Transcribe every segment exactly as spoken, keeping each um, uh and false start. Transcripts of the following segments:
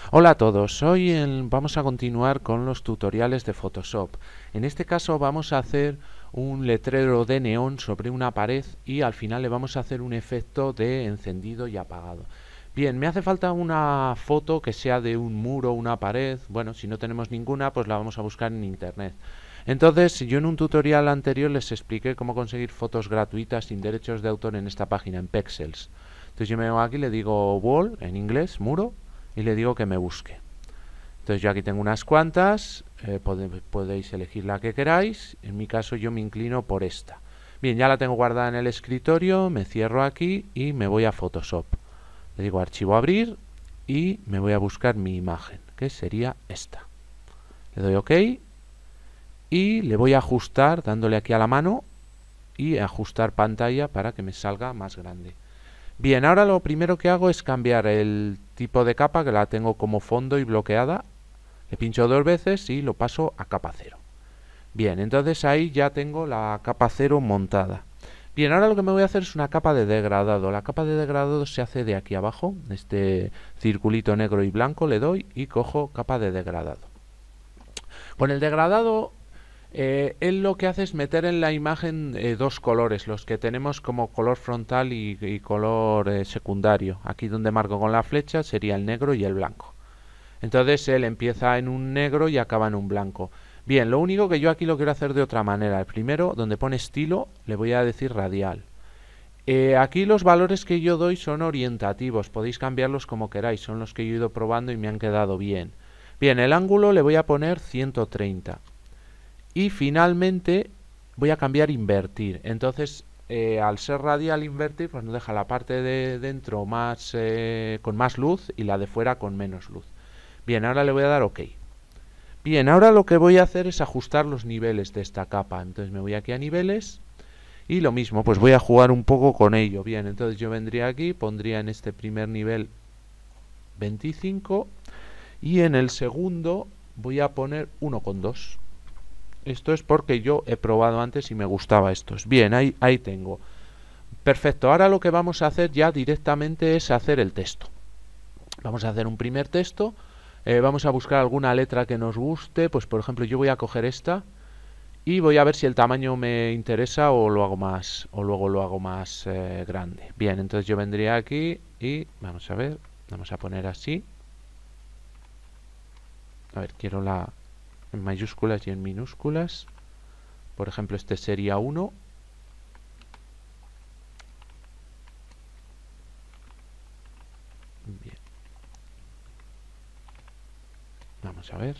Hola a todos, hoy en- vamos a continuar con los tutoriales de Photoshop. En este caso vamos a hacer un letrero de neón sobre una pared y al final le vamos a hacer un efecto de encendido y apagado. Bien, me hace falta una foto que sea de un muro, una pared. Bueno, si no tenemos ninguna, pues la vamos a buscar en internet. Entonces, yo en un tutorial anterior les expliqué cómo conseguir fotos gratuitas sin derechos de autor en esta página, en Pexels. Entonces yo me vengo aquí, le digo wall, en inglés, muro, y le digo que me busque. Entonces yo aquí tengo unas cuantas, eh, pode, podéis elegir la que queráis, en mi caso yo me inclino por esta. Bien, ya la tengo guardada en el escritorio, me cierro aquí y me voy a Photoshop. Le digo archivo abrir y me voy a buscar mi imagen, que sería esta. Le doy OK y le voy a ajustar dándole aquí a la mano y ajustar pantalla para que me salga más grande. Bien, ahora lo primero que hago es cambiar el tipo de capa, que la tengo como fondo y bloqueada. Le pincho dos veces y lo paso a capa cero. Bien, entonces ahí ya tengo la capa cero montada. Bien, ahora lo que me voy a hacer es una capa de degradado. La capa de degradado se hace de aquí abajo, este circulito negro y blanco, le doy y cojo capa de degradado. Con el degradado, eh, él lo que hace es meter en la imagen eh, dos colores, los que tenemos como color frontal y, y color eh, secundario. Aquí donde marco con la flecha sería el negro y el blanco. Entonces él empieza en un negro y acaba en un blanco. Bien, lo único que yo aquí lo quiero hacer de otra manera. El primero, donde pone estilo, le voy a decir radial. Eh, aquí los valores que yo doy son orientativos, podéis cambiarlos como queráis, son los que yo he ido probando y me han quedado bien. Bien, el ángulo le voy a poner ciento treinta. Y finalmente voy a cambiar invertir. Entonces, eh, al ser radial invertir, pues nos deja la parte de dentro más, eh, con más luz y la de fuera con menos luz. Bien, ahora le voy a dar OK. Bien, ahora lo que voy a hacer es ajustar los niveles de esta capa. Entonces me voy aquí a niveles y lo mismo, pues voy a jugar un poco con ello. Bien, entonces yo vendría aquí, pondría en este primer nivel veinticinco y en el segundo voy a poner uno coma dos. Esto es porque yo he probado antes y me gustaba estos. Bien, ahí, ahí tengo. Perfecto, ahora lo que vamos a hacer ya directamente es hacer el texto. Vamos a hacer un primer texto. Eh, vamos a buscar alguna letra que nos guste. Pues por ejemplo yo voy a coger esta y voy a ver si el tamaño me interesa o lo hago más o luego lo hago más eh, grande. Bien, entonces yo vendría aquí y vamos a ver, vamos a poner así. A ver, quiero la en mayúsculas y en minúsculas. Por ejemplo, este sería uno. Bien. Vamos a ver.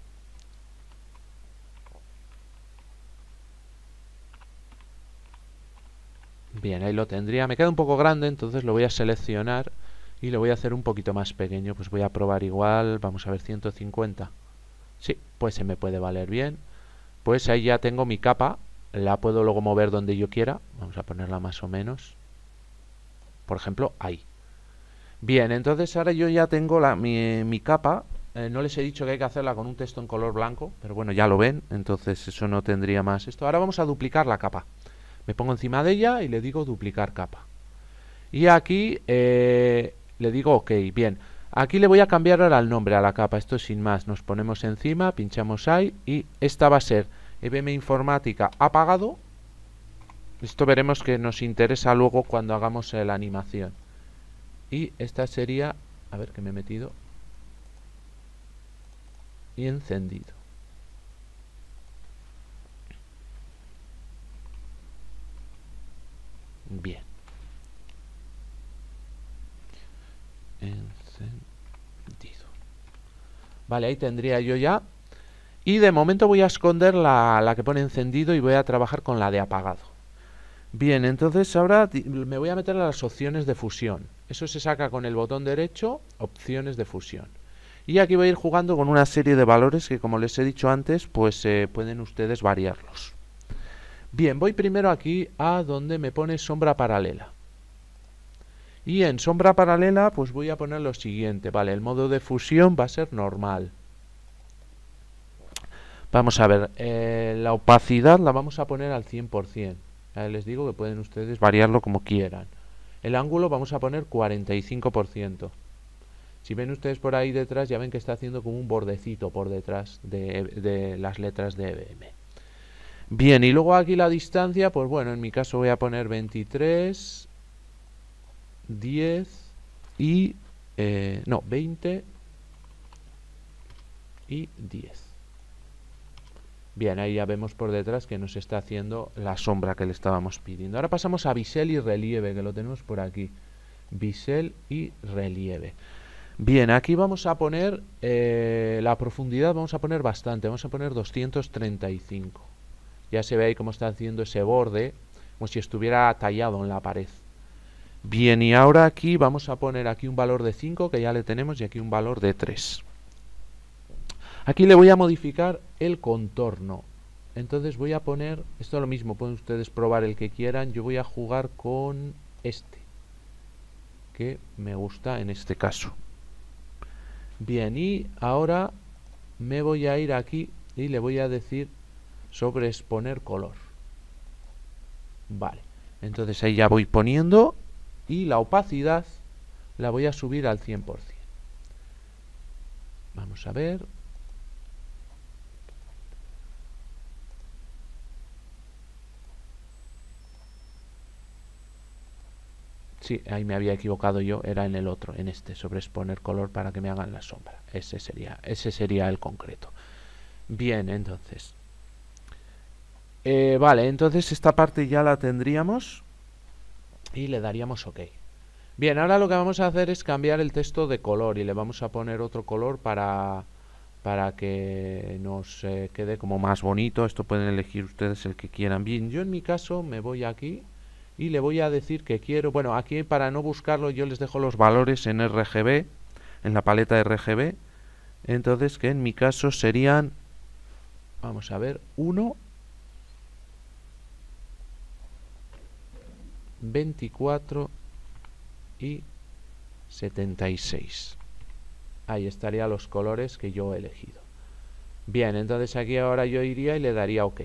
Bien, ahí lo tendría. Me queda un poco grande, entonces lo voy a seleccionar y lo voy a hacer un poquito más pequeño. Pues voy a probar igual. Vamos a ver, ciento cincuenta. Sí, pues se me puede valer bien. Pues ahí ya tengo mi capa. La puedo luego mover donde yo quiera. Vamos a ponerla más o menos. Por ejemplo, ahí. Bien, entonces ahora yo ya tengo la, mi, mi capa. Eh, no les he dicho que hay que hacerla con un texto en color blanco, pero bueno, ya lo ven, entonces eso no tendría más esto. Ahora vamos a duplicar la capa. Me pongo encima de ella y le digo duplicar capa. Y aquí eh, le digo OK. Bien, aquí le voy a cambiar ahora el nombre a la capa. Esto es sin más. Nos ponemos encima, pinchamos ahí y esta va a ser E B M Informática apagado. Esto veremos que nos interesa luego cuando hagamos eh, la animación. Y esta sería, a ver que me he metido, y encendido. Bien. Encendido. Vale, ahí tendría yo ya. Y de momento voy a esconder la, la que pone encendido y voy a trabajar con la de apagado. Bien, entonces ahora me voy a meter a las opciones de fusión. Eso se saca con el botón derecho, opciones de fusión. Y aquí voy a ir jugando con una serie de valores que, como les he dicho antes, pues eh, pueden ustedes variarlos. Bien, voy primero aquí a donde me pone sombra paralela. Y en sombra paralela pues voy a poner lo siguiente. Vale, el modo de fusión va a ser normal. Vamos a ver, eh, la opacidad la vamos a poner al cien por cien. Ya les digo que pueden ustedes variarlo como quieran. El ángulo vamos a poner cuarenta y cinco por ciento. Si ven ustedes por ahí detrás, ya ven que está haciendo como un bordecito por detrás de, de las letras de E B M. Bien, y luego aquí la distancia, pues bueno, en mi caso voy a poner veintitrés, diez y... Eh, no, veinte y diez. Bien, ahí ya vemos por detrás que nos está haciendo la sombra que le estábamos pidiendo. Ahora pasamos a bisel y relieve, que lo tenemos por aquí. Bisel y relieve. Bien, aquí vamos a poner eh, la profundidad, vamos a poner bastante, vamos a poner doscientos treinta y cinco. Ya se ve ahí cómo está haciendo ese borde, como si estuviera tallado en la pared. Bien, y ahora aquí vamos a poner aquí un valor de cinco, que ya le tenemos, y aquí un valor de tres. Aquí le voy a modificar el contorno. Entonces voy a poner, esto es lo mismo, pueden ustedes probar el que quieran. Yo voy a jugar con este, que me gusta en este caso. Bien, y ahora me voy a ir aquí y le voy a decir sobre exponer color. Vale, entonces ahí ya voy poniendo y la opacidad la voy a subir al cien por cien. Vamos a ver. Sí, ahí me había equivocado yo, era en el otro, en este, sobre exponer color para que me hagan la sombra. Ese sería, ese sería el concreto. Bien, entonces. Eh, vale, entonces esta parte ya la tendríamos y le daríamos OK. Bien, ahora lo que vamos a hacer es cambiar el texto de color y le vamos a poner otro color para, para que nos eh, quede como más bonito. Esto pueden elegir ustedes el que quieran. Bien, yo en mi caso me voy aquí y le voy a decir que quiero, bueno, aquí para no buscarlo yo les dejo los valores en R G B, en la paleta R G B. Entonces que en mi caso serían, vamos a ver, uno, veinticuatro y setenta y seis. Ahí estarían los colores que yo he elegido. Bien, entonces aquí ahora yo iría y le daría OK.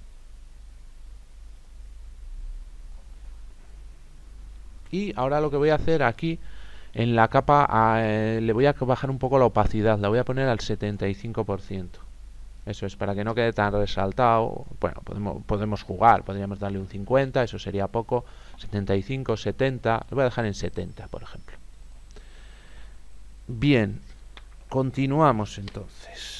Y ahora lo que voy a hacer aquí en la capa eh, le voy a bajar un poco la opacidad, la voy a poner al setenta y cinco por ciento. Eso es, para que no quede tan resaltado. Bueno, podemos, podemos jugar, podríamos darle un cincuenta, eso sería poco. setenta y cinco, setenta, lo voy a dejar en setenta, por ejemplo. Bien, continuamos entonces.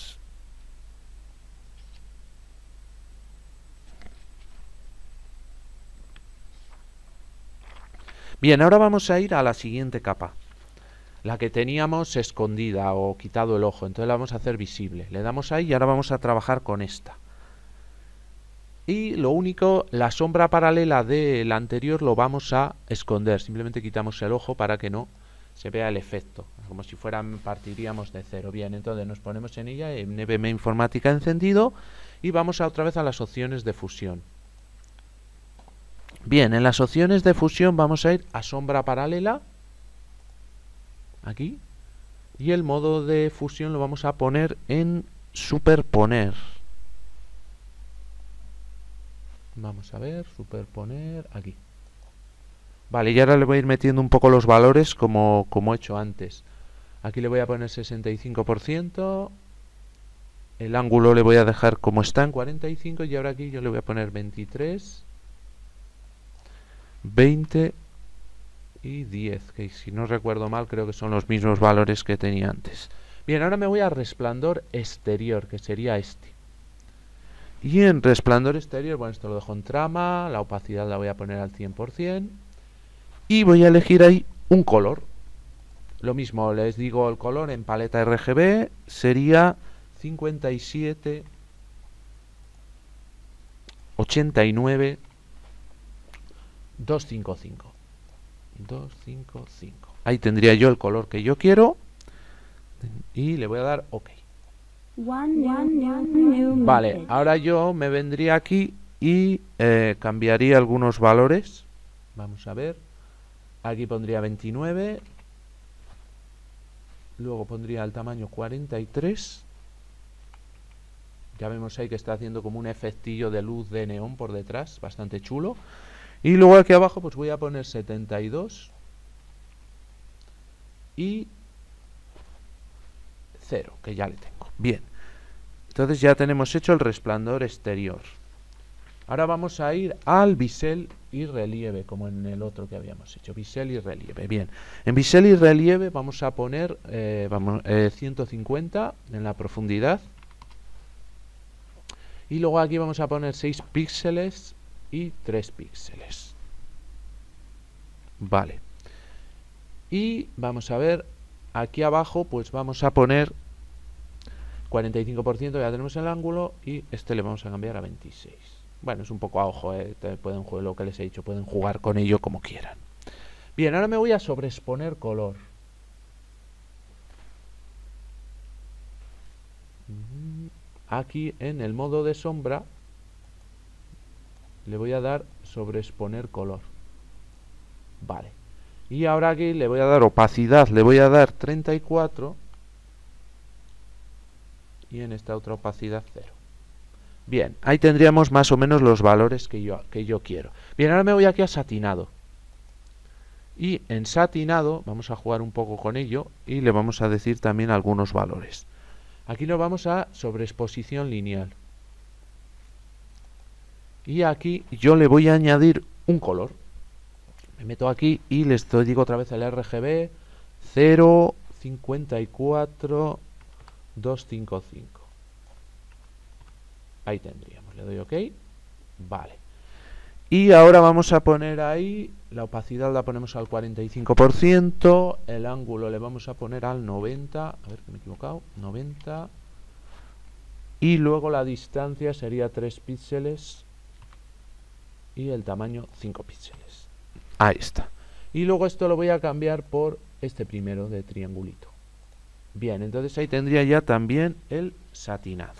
Bien, ahora vamos a ir a la siguiente capa. La que teníamos escondida o quitado el ojo, entonces la vamos a hacer visible. Le damos ahí y ahora vamos a trabajar con esta. Y lo único, la sombra paralela de la anterior lo vamos a esconder. Simplemente quitamos el ojo para que no se vea el efecto. Como si fueran, partiríamos de cero. Bien, entonces nos ponemos en ella, en E B M Informática encendido. Y vamos a otra vez a las opciones de fusión. Bien, en las opciones de fusión vamos a ir a sombra paralela. Aquí. Y el modo de fusión lo vamos a poner en superponer. Vamos a ver, superponer aquí. Vale, y ahora le voy a ir metiendo un poco los valores como, como he hecho antes. Aquí le voy a poner sesenta y cinco por ciento. El ángulo le voy a dejar como está en cuarenta y cinco. Y ahora aquí yo le voy a poner veintitrés, veinte y diez, que si no recuerdo mal creo que son los mismos valores que tenía antes. Bien, ahora me voy a resplandor exterior, que sería este. Y en resplandor exterior, bueno, esto lo dejo en trama, la opacidad la voy a poner al cien por cien. Y voy a elegir ahí un color. Lo mismo, les digo el color en paleta R G B, sería cincuenta y siete, ochenta y nueve, doscientos cincuenta y cinco. doscientos cincuenta y cinco. Ahí tendría yo el color que yo quiero. Y le voy a dar OK. Vale, ahora yo me vendría aquí y eh, cambiaría algunos valores. Vamos a ver. Aquí pondría veintinueve. Luego pondría el tamaño cuarenta y tres. Ya vemos ahí que está haciendo como un efectillo de luz de neón por detrás. Bastante chulo. Y luego aquí abajo pues voy a poner setenta y dos. Y cero, que ya le tengo. Bien, entonces ya tenemos hecho el resplandor exterior. Ahora vamos a ir al bisel y relieve, como en el otro que habíamos hecho, bisel y relieve. Bien, en bisel y relieve vamos a poner eh, vamos, eh, ciento cincuenta en la profundidad. Y luego aquí vamos a poner seis píxeles y tres píxeles. Vale. Y vamos a ver, aquí abajo pues vamos a poner cuarenta y cinco por ciento, ya tenemos el ángulo, y este le vamos a cambiar a veintiséis. Bueno, es un poco a ojo, eh. Pueden jugar lo que les he dicho, pueden jugar con ello como quieran. Bien, ahora me voy a sobreexponer color. Aquí en el modo de sombra le voy a dar sobreexponer color. Vale. Y ahora aquí le voy a dar opacidad, le voy a dar treinta y cuatro. Y en esta otra opacidad cero. Bien, ahí tendríamos más o menos los valores que yo, que yo quiero. Bien, ahora me voy aquí a satinado. Y en satinado vamos a jugar un poco con ello y le vamos a decir también algunos valores. Aquí nos vamos a sobreexposición lineal. Y aquí yo le voy a añadir un color. Me meto aquí y les digo otra vez el R G B cero cincuenta y cuatro doscientos cincuenta y cinco. Ahí tendríamos, le doy OK. Vale. Y ahora vamos a poner ahí, la opacidad la ponemos al cuarenta y cinco por ciento, el ángulo le vamos a poner al noventa, a ver que me he equivocado, noventa, y luego la distancia sería tres píxeles y el tamaño cinco píxeles. Ahí está. Y luego esto lo voy a cambiar por este primero de triangulito. Bien, entonces ahí tendría ya también el satinado.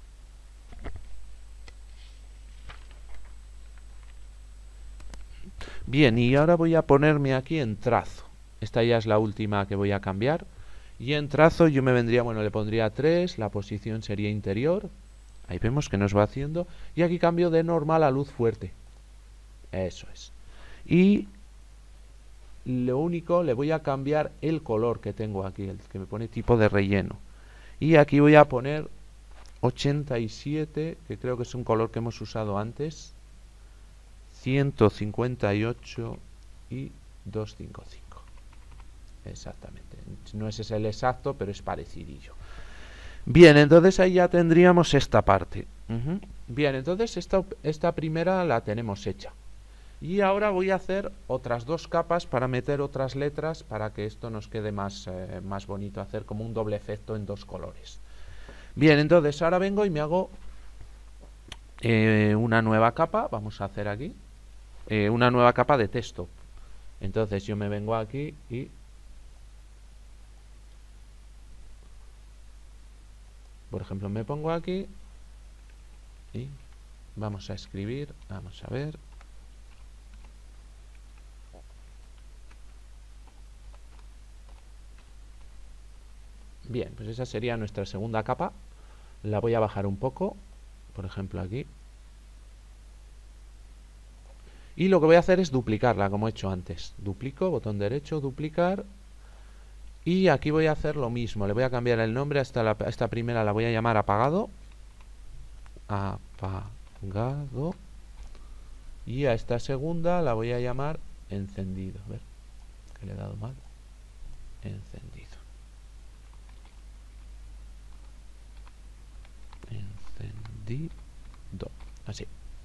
Bien, y ahora voy a ponerme aquí en trazo. Esta ya es la última que voy a cambiar. Y en trazo yo me vendría, bueno, le pondría tres, la posición sería interior. Ahí vemos que nos va haciendo. Y aquí cambio de normal a luz fuerte. Eso es. Y lo único, le voy a cambiar el color que tengo aquí, el que me pone tipo de relleno. Y aquí voy a poner ochenta y siete, que creo que es un color que hemos usado antes. ciento cincuenta y ocho y doscientos cincuenta y cinco. Exactamente. No ese es el exacto, pero es parecidillo. Bien, entonces ahí ya tendríamos esta parte. Uh-huh. Bien, entonces esta, esta primera la tenemos hecha. Y ahora voy a hacer otras dos capas para meter otras letras para que esto nos quede más, eh, más bonito, hacer como un doble efecto en dos colores. Bien, entonces ahora vengo y me hago eh, una nueva capa. Vamos a hacer aquí eh, una nueva capa de texto. Entonces yo me vengo aquí y por ejemplo me pongo aquí y vamos a escribir, vamos a ver. Bien, pues esa sería nuestra segunda capa. La voy a bajar un poco, por ejemplo aquí. Y lo que voy a hacer es duplicarla, como he hecho antes. Duplico, botón derecho, duplicar. Y aquí voy a hacer lo mismo. Le voy a cambiar el nombre. A esta, la, a esta primera la voy a llamar apagado. Apagado. Y a esta segunda la voy a llamar encendido. A ver, que le he dado mal. Encendido. Encendido. Así.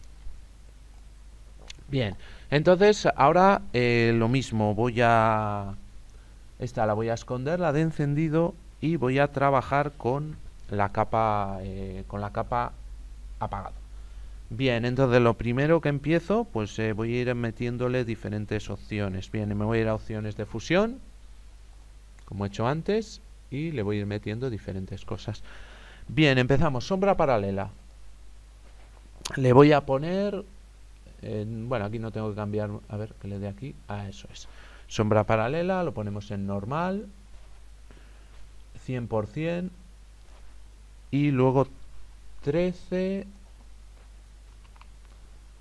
Bien, entonces ahora eh, lo mismo, voy a... Esta la voy a esconder, la de encendido, y voy a trabajar con la capa, eh, con la capa apagado. Bien, entonces lo primero que empiezo, pues eh, voy a ir metiéndole diferentes opciones. Bien, me voy a ir a opciones de fusión, como he hecho antes, y le voy a ir metiendo diferentes cosas. Bien, empezamos, sombra paralela. Le voy a poner... En, bueno, aquí no tengo que cambiar, a ver, que le dé aquí, ah, eso es, sombra paralela, lo ponemos en normal, cien por cien, y luego trece,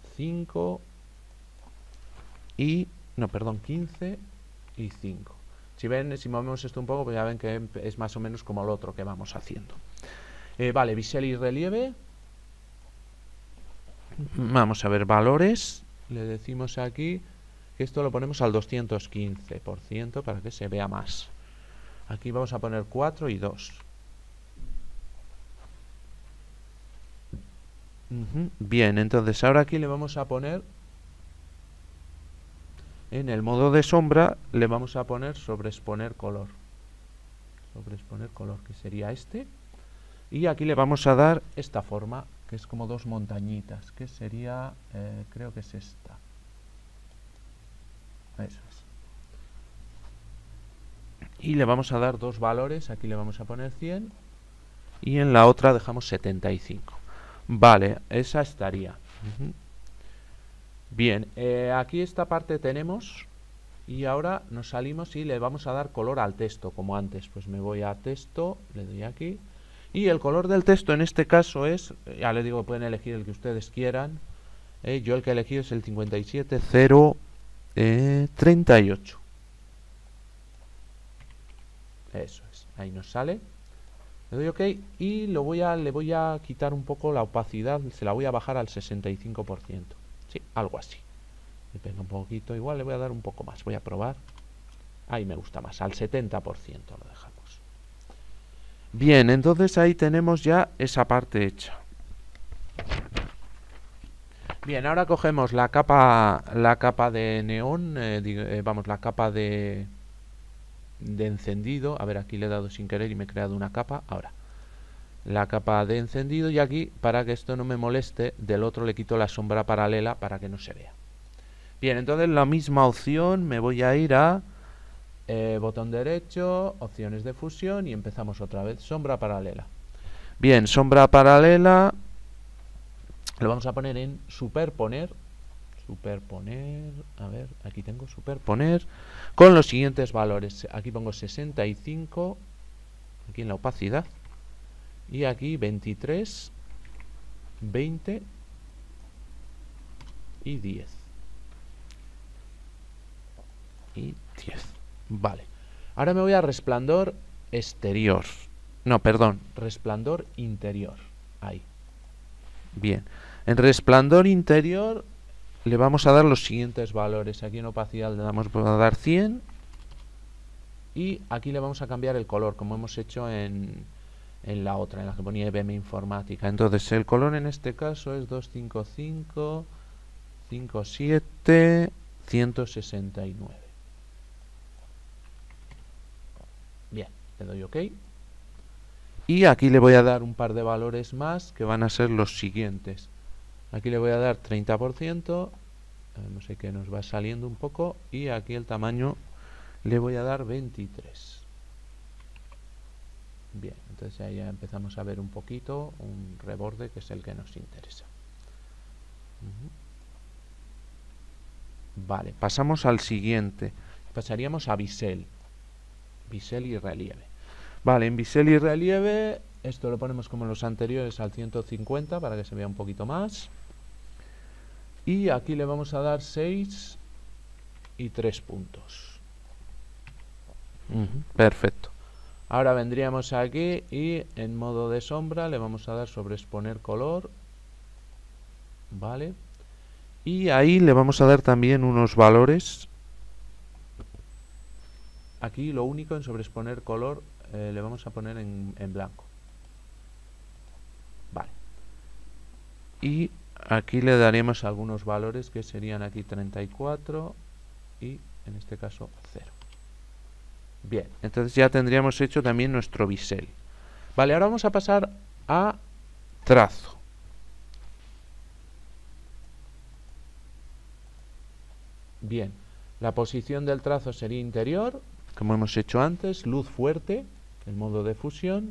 cinco, y, no, perdón, quince y cinco, Si ven, si movemos esto un poco, pues ya ven que es más o menos como lo otro que vamos haciendo. Eh, vale, bisel y relieve. Vamos a ver valores. Le decimos aquí que esto lo ponemos al doscientos quince por ciento para que se vea más. Aquí vamos a poner cuatro y dos. Uh-huh. Bien, entonces ahora aquí le vamos a poner, en el modo de sombra, le vamos a poner sobreexponer color. Sobreexponer color, que sería este. Y aquí le vamos a dar esta forma, que es como dos montañitas, que sería, eh, creo que es esta. Eso es. Y le vamos a dar dos valores, aquí le vamos a poner cien y en la otra dejamos setenta y cinco. Vale, esa estaría. Uh-huh. Bien, eh, aquí esta parte tenemos y ahora nos salimos y le vamos a dar color al texto, como antes. Pues me voy a texto, le doy aquí y el color del texto en este caso es, ya les digo, pueden elegir el que ustedes quieran. Eh, yo el que he elegido es el cincuenta y siete cero treinta y ocho. Eso es, ahí nos sale. Le doy OK y lo voy a, le voy a quitar un poco la opacidad, se la voy a bajar al sesenta y cinco por ciento. Sí, algo así. Me pega un poquito, igual le voy a dar un poco más. Voy a probar. Ahí me gusta más, al setenta por ciento lo dejamos. Bien, entonces ahí tenemos ya esa parte hecha. Bien, ahora cogemos la capa, la capa de neón, eh, eh, vamos, la capa de... de encendido. A ver, aquí le he dado sin querer y me he creado una capa. Ahora, la capa de encendido, y aquí, para que esto no me moleste, del otro le quito la sombra paralela para que no se vea. Bien, entonces la misma opción, me voy a ir a eh, botón derecho, opciones de fusión y empezamos otra vez, sombra paralela. Bien, sombra paralela, lo vamos a poner en superponer. Superponer, a ver, aquí tengo superponer con los siguientes valores. Aquí pongo sesenta y cinco, aquí en la opacidad, y aquí veintitrés, veinte y diez. Y diez. Vale. Ahora me voy a resplandor exterior. No, perdón, resplandor interior. Ahí. Bien. En resplandor interior le vamos a dar los siguientes valores. Aquí en opacidad le damos a dar cien y aquí le vamos a cambiar el color, como hemos hecho en, en la otra, en la que ponía I B M Informática. Entonces el color en este caso es doscientos cincuenta y cinco, cincuenta y siete, ciento sesenta y nueve. Bien, le doy OK. Y aquí le voy a dar un par de valores más que van a ser los siguientes. Aquí le voy a dar treinta por ciento, no sé qué nos va saliendo un poco, y aquí el tamaño le voy a dar veintitrés. Bien, entonces ahí ya empezamos a ver un poquito, un reborde que es el que nos interesa. Uh-huh. Vale, pasamos al siguiente. Pasaríamos a bisel. Bisel y relieve. Vale, en bisel y relieve, esto lo ponemos como los anteriores al ciento cincuenta para que se vea un poquito más. Y aquí le vamos a dar seis y tres puntos. Uh-huh. Perfecto. Ahora vendríamos aquí y en modo de sombra le vamos a dar sobreexponer color. Vale. Y ahí le vamos a dar también unos valores. Aquí lo único en sobreexponer color eh, le vamos a poner en, en blanco. Vale. Y aquí le daremos algunos valores que serían aquí treinta y cuatro y en este caso cero. Bien, entonces ya tendríamos hecho también nuestro bisel. Vale, ahora vamos a pasar a trazo. Bien, la posición del trazo sería interior, como hemos hecho antes, luz fuerte, el modo de fusión,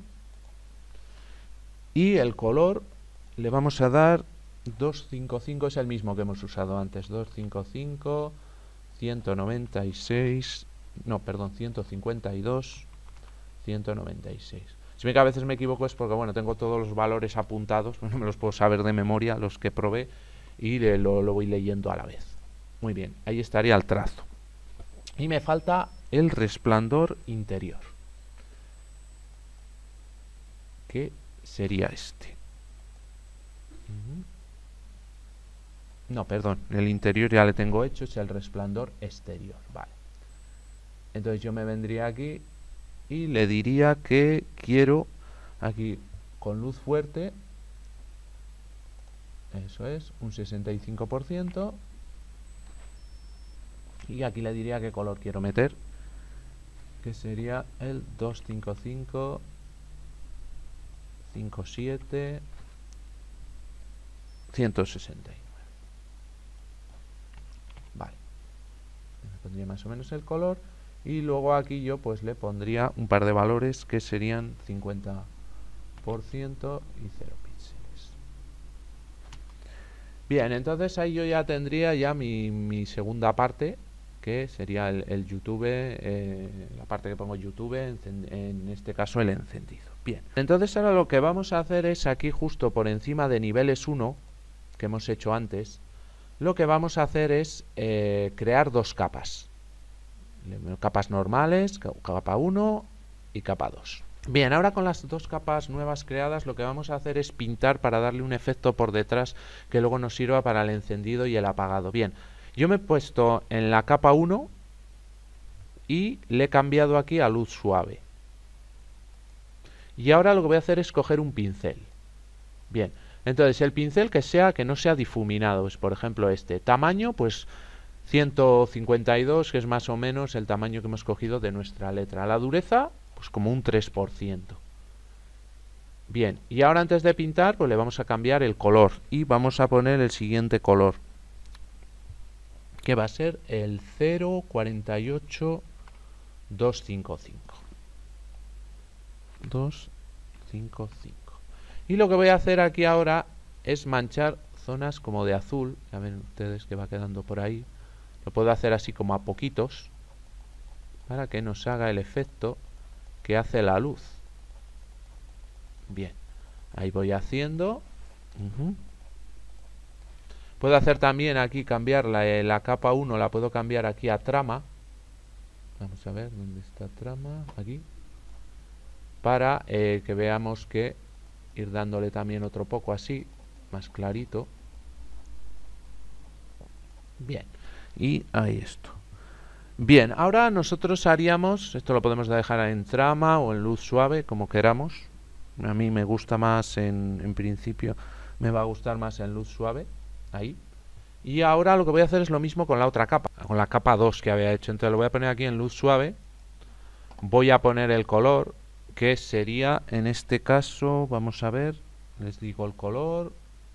y el color le vamos a dar doscientos cincuenta y cinco, es el mismo que hemos usado antes, doscientos cincuenta y cinco, ciento noventa y seis, no, perdón, ciento cincuenta y dos, ciento noventa y seis. Si me que a veces me equivoco es porque, bueno, tengo todos los valores apuntados, no me los puedo saber de memoria, los que probé, y lo, lo voy leyendo a la vez. Muy bien, ahí estaría el trazo. Y me falta el resplandor interior, que sería este. No, perdón, el interior ya le tengo hecho, es el resplandor exterior, vale. Entonces yo me vendría aquí y le diría que quiero aquí con luz fuerte, eso es, un sesenta y cinco por ciento, y aquí le diría qué color quiero meter, que sería el doscientos cincuenta y cinco, cincuenta y siete, ciento sesenta y nueve. Vale, le pondría más o menos el color, y luego aquí yo pues le pondría un par de valores que serían cincuenta por ciento y cero píxeles. Bien, entonces ahí yo ya tendría ya mi, mi segunda parte, que sería el, el YouTube, eh, la parte que pongo YouTube, en, en este caso el encendido. Bien, entonces ahora lo que vamos a hacer es aquí justo por encima de niveles uno, que hemos hecho antes, lo que vamos a hacer es eh, crear dos capas. Capas normales, capa uno y capa dos. Bien, ahora con las dos capas nuevas creadas lo que vamos a hacer es pintar para darle un efecto por detrás que luego nos sirva para el encendido y el apagado. Bien, yo me he puesto en la capa uno y le he cambiado aquí a luz suave. Y ahora lo que voy a hacer es coger un pincel. Bien, entonces el pincel que sea, que no sea difuminado, pues por ejemplo este. Tamaño, pues ciento cincuenta y dos, que es más o menos el tamaño que hemos cogido de nuestra letra. La dureza, pues como un tres por ciento. Bien, y ahora antes de pintar, pues le vamos a cambiar el color. Y vamos a poner el siguiente color, que va a ser el cero cuarenta y ocho doscientos cincuenta y cinco. doscientos cincuenta y cinco. Y lo que voy a hacer aquí ahora es manchar zonas como de azul. Ya ven ustedes que va quedando por ahí. Lo puedo hacer así como a poquitos, para que nos haga el efecto que hace la luz. Bien, ahí voy haciendo. Uh-huh. Puedo hacer también aquí, cambiar la, eh, la capa uno, la puedo cambiar aquí a trama. Vamos a ver, ¿dónde está trama? Aquí. Para eh, que veamos que ir dándole también otro poco así, más clarito. Bien, y ahí esto. Bien, ahora nosotros haríamos, esto lo podemos dejar en trama o en luz suave, como queramos. A mí me gusta más, en, en principio, me va a gustar más en luz suave, ahí. Y ahora lo que voy a hacer es lo mismo con la otra capa, con la capa dos que había hecho. Entonces lo voy a poner aquí en luz suave. Voy a poner el color, que sería, en este caso, vamos a ver, les digo el color,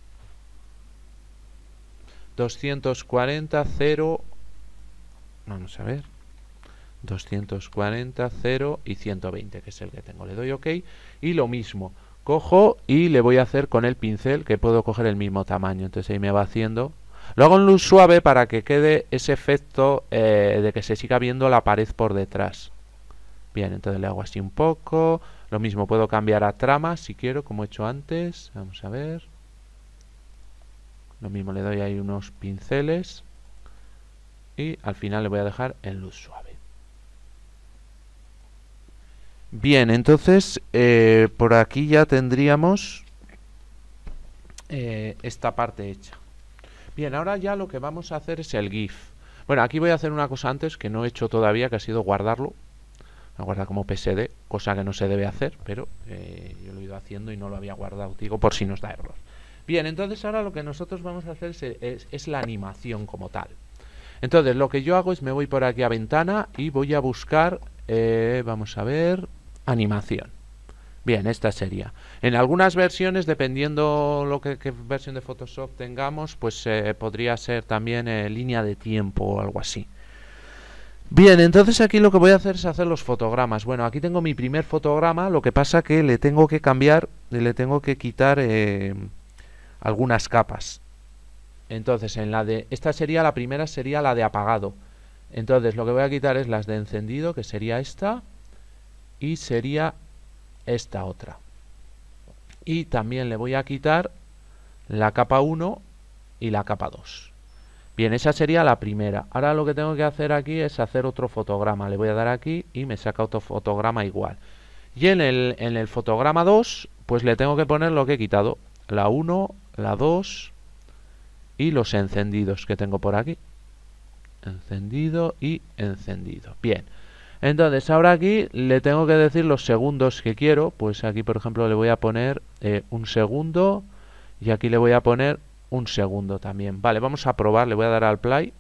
doscientos cuarenta, cero, vamos a ver, doscientos cuarenta, cero y ciento veinte, que es el que tengo. Le doy OK y lo mismo, cojo y le voy a hacer con el pincel, que puedo coger el mismo tamaño. Entonces ahí me va haciendo. Lo hago en luz suave para que quede ese efecto eh, de que se siga viendo la pared por detrás. Bien, entonces le hago así un poco. Lo mismo puedo cambiar a trama si quiero, como he hecho antes. Vamos a ver. Lo mismo le doy ahí unos pinceles. Y al final le voy a dejar en luz suave. Bien, entonces eh, por aquí ya tendríamos eh, esta parte hecha. Bien, ahora ya lo que vamos a hacer es el GIF. Bueno, aquí voy a hacer una cosa antes que no he hecho todavía, que ha sido guardarlo. Lo guarda como P S D, cosa que no se debe hacer, pero eh, yo lo he ido haciendo y no lo había guardado, digo, por si nos da error. Bien, entonces ahora lo que nosotros vamos a hacer es, es, es la animación como tal. Entonces lo que yo hago es me voy por aquí a ventana y voy a buscar, eh, vamos a ver, animación. Bien, esta sería. En algunas versiones, dependiendo lo que qué versión de Photoshop tengamos, pues eh, podría ser también eh, línea de tiempo o algo así. Bien, entonces aquí lo que voy a hacer es hacer los fotogramas. Bueno, aquí tengo mi primer fotograma, lo que pasa que le tengo que cambiar, le tengo que quitar eh, algunas capas. Entonces, en la de esta sería la primera, sería la de apagado. Entonces, lo que voy a quitar es las de encendido, que sería esta, y sería esta otra. Y también le voy a quitar la capa uno y la capa dos. Bien, esa sería la primera. Ahora lo que tengo que hacer aquí es hacer otro fotograma. Le voy a dar aquí y me saca otro fotograma igual. Y en el, en el fotograma dos, pues le tengo que poner lo que he quitado. La uno, la dos y los encendidos que tengo por aquí. Encendido y encendido. Bien. Entonces ahora aquí le tengo que decir los segundos que quiero. Pues aquí por ejemplo le voy a poner eh, un segundo. Y aquí le voy a poner un segundo también. Vale, vamos a probar. Le voy a dar al play.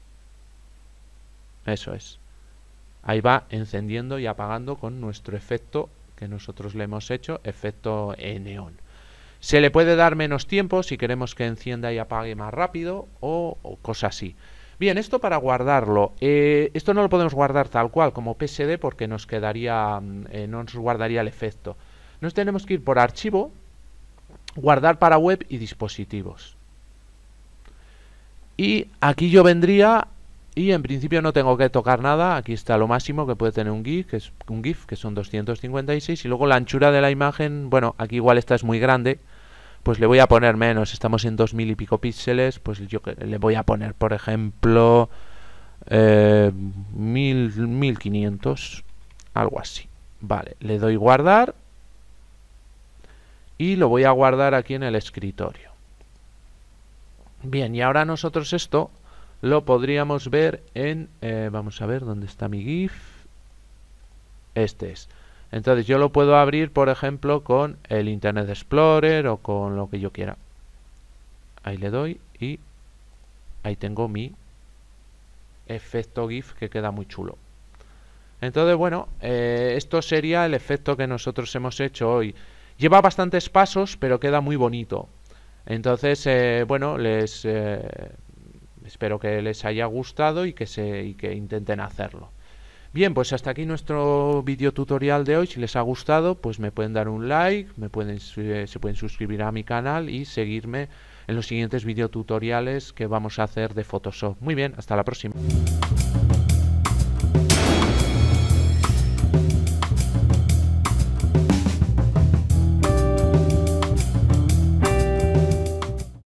Eso es. Ahí va encendiendo y apagando con nuestro efecto que nosotros le hemos hecho, efecto eh, neón. Se le puede dar menos tiempo si queremos que encienda y apague más rápido o, o cosas así. Bien, esto para guardarlo. Eh, esto no lo podemos guardar tal cual como P S D porque nos quedaría, eh, no nos guardaría el efecto. Nos tenemos que ir por archivo, guardar para web y dispositivos. Y aquí yo vendría y en principio no tengo que tocar nada. Aquí está lo máximo que puede tener un GIF, que es un GIF, que son doscientos cincuenta y seis. Y luego la anchura de la imagen, bueno, aquí igual esta es muy grande, pues le voy a poner menos. Estamos en dos mil y pico píxeles, pues yo le voy a poner, por ejemplo, eh, mil, mil quinientos, algo así. Vale, le doy guardar y lo voy a guardar aquí en el escritorio. Bien, y ahora nosotros esto lo podríamos ver en, eh, vamos a ver, ¿dónde está mi GIF? Este es. Entonces yo lo puedo abrir, por ejemplo, con el Internet Explorer o con lo que yo quiera. Ahí le doy y ahí tengo mi efecto GIF que queda muy chulo. Entonces, bueno, eh, esto sería el efecto que nosotros hemos hecho hoy. Lleva bastantes pasos, pero queda muy bonito. Entonces, eh, bueno, les... Eh, espero que les haya gustado y que, se, y que intenten hacerlo. Bien, pues hasta aquí nuestro vídeo tutorial de hoy. Si les ha gustado, pues me pueden dar un like, me pueden, eh, se pueden suscribir a mi canal y seguirme en los siguientes videotutoriales que vamos a hacer de Photoshop. Muy bien, hasta la próxima.